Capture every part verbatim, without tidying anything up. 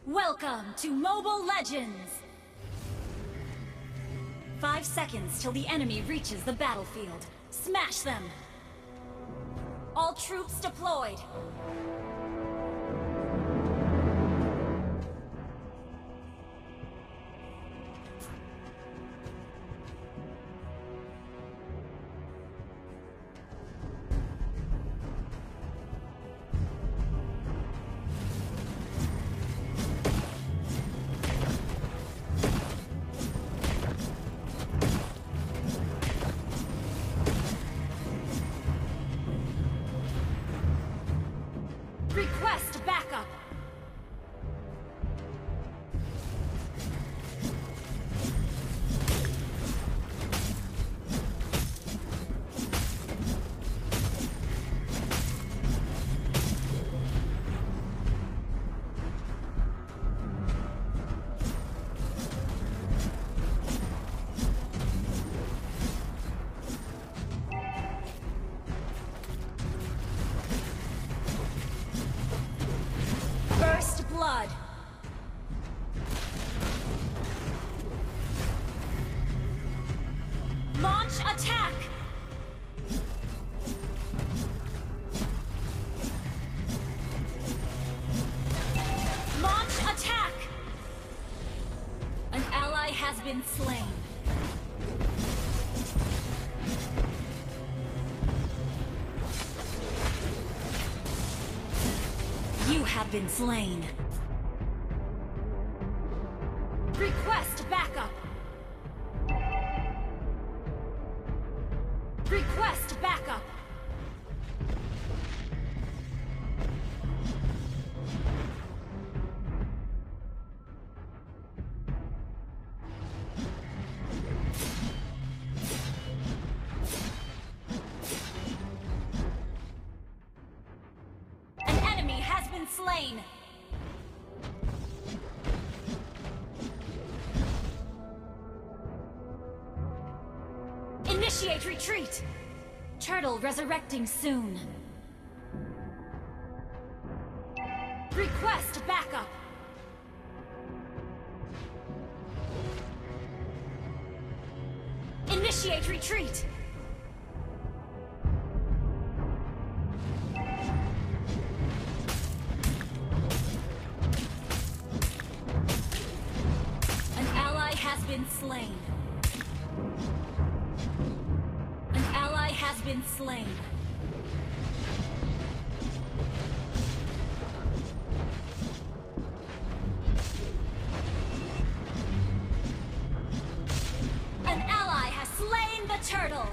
Welcome to Mobile Legends! Five seconds till the enemy reaches the battlefield. Smash them! All troops deployed! Request backup! First blood! Launch attack! Launch attack! An ally has been slain. You have been slain. Request backup! Request backup! An enemy has been slain! Initiate retreat! Turtle resurrecting soon. Request backup! Initiate retreat! An ally has been slain. An ally has been slain. An ally has slain the turtle.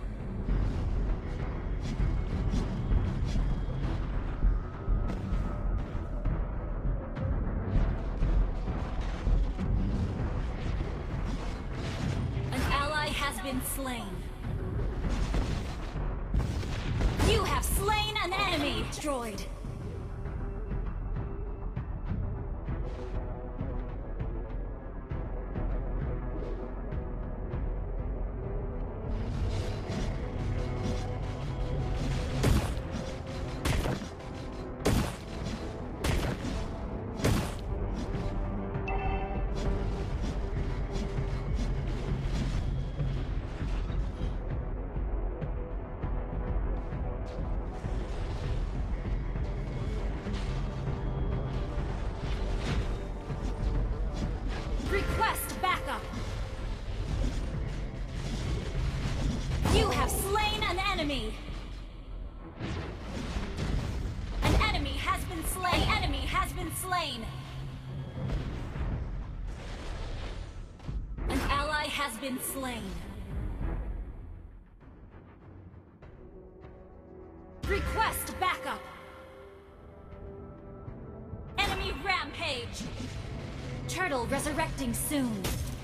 An ally has been slain. You have slain an enemy! Destroyed. Request backup! You have slain an enemy! An enemy has been slain! An enemy has been slain! An ally has been slain. Request backup! Enemy rampage! Turtle resurrecting soon.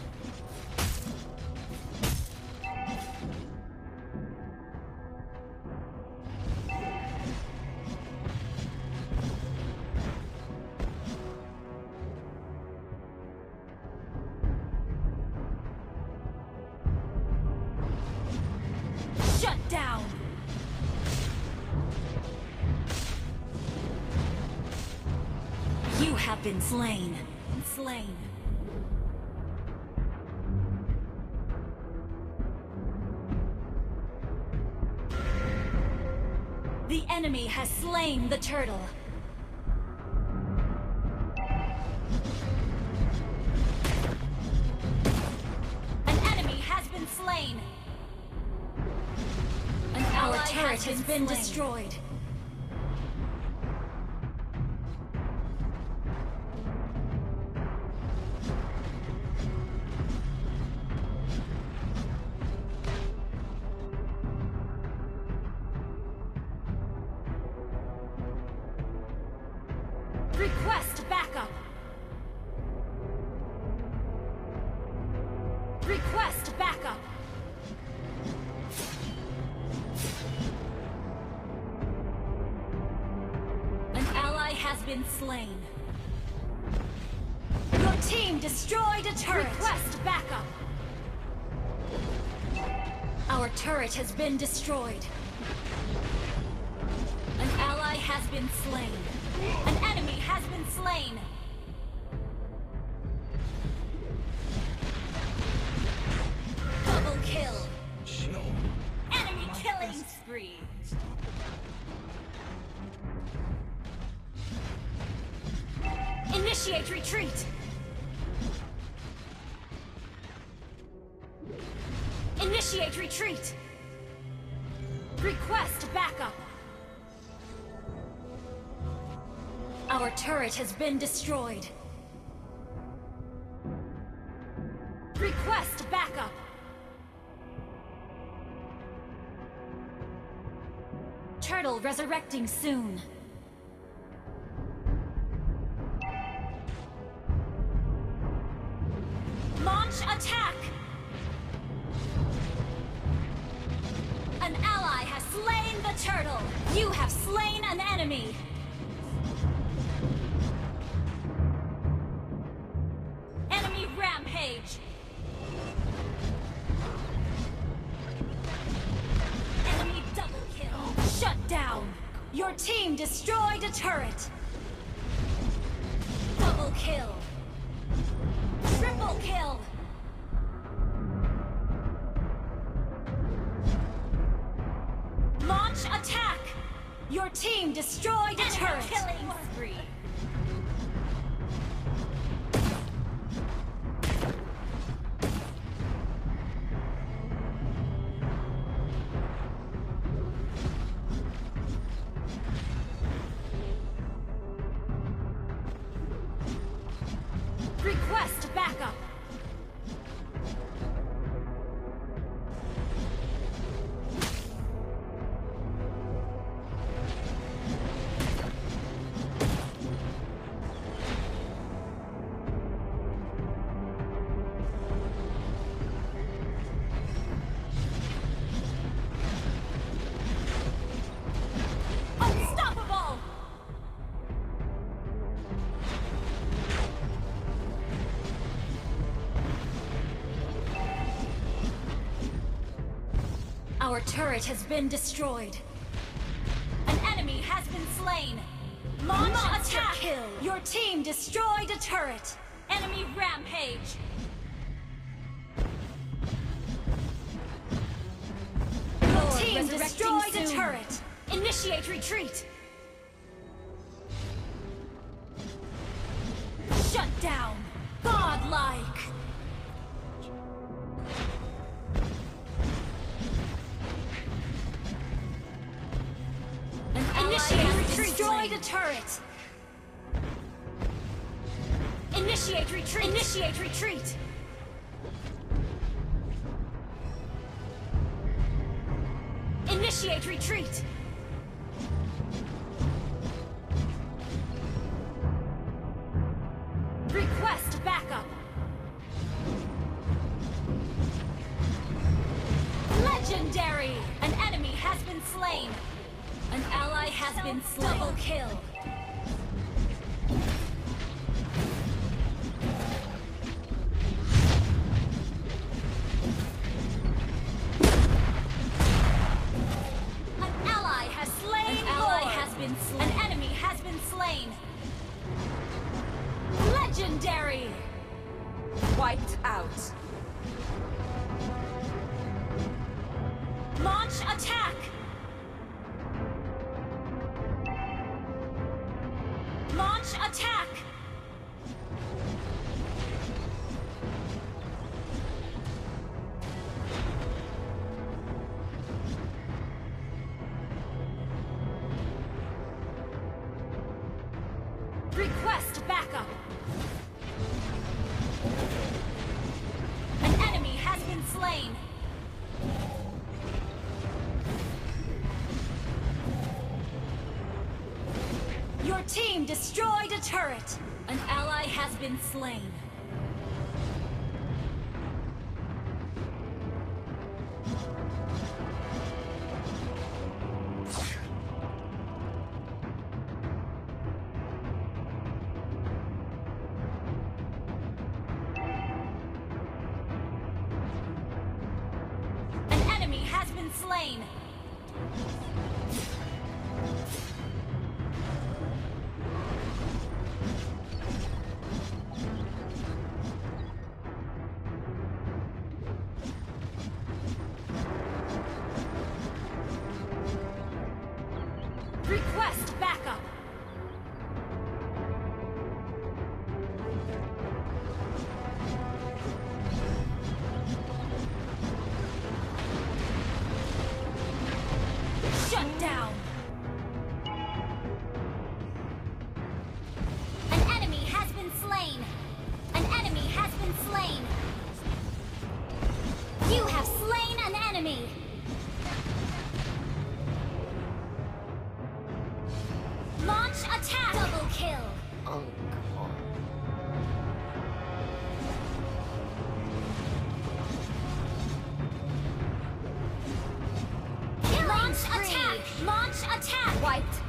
Shut down! have been slain. Slain. The enemy has slain the turtle. An enemy has been slain. An Our turret has been, been destroyed. Request backup. Request backup. An ally has been slain. Your team destroyed a turret. Request backup. Our turret has been destroyed. An ally has been slain. An enemy has been slain! Double kill! Enemy killing spree! Initiate retreat! Initiate retreat! Request backup! Our turret has been destroyed. Request backup. Turtle resurrecting soon. Launch attack. An ally has slain the turtle. You have slain an enemy. Rampage! Enemy double kill! Shut down! Your team destroyed a turret! Double kill! Triple kill! Launch attack! Your team destroyed a turret! Killing spree! Request backup! Unstoppable! Our turret has been destroyed. An enemy has been slain. Launch attack! Kill. Your team destroyed a turret. Enemy rampage. Your team destroyed a turret. Initiate retreat. Shut down. Godlike. Initiate retreat! Destroyed a turret! Initiate retreat! Initiate retreat! Initiate retreat! Request backup! Legendary! An enemy has been slain! An ally has been slain. Double kill. An ally has slain. An ally has been slain. An enemy has been slain. Legendary! Wiped out. Launch attack! Launch attack! Request backup! An enemy has been slain! Your team destroyed a turret! An ally has been slain. An enemy has been slain! Request backup! Shut down! An enemy has been slain! An enemy has been slain! You have slain an enemy! Launch attack! Double kill! Oh, come on. Launch attack! Launch attack! Wiped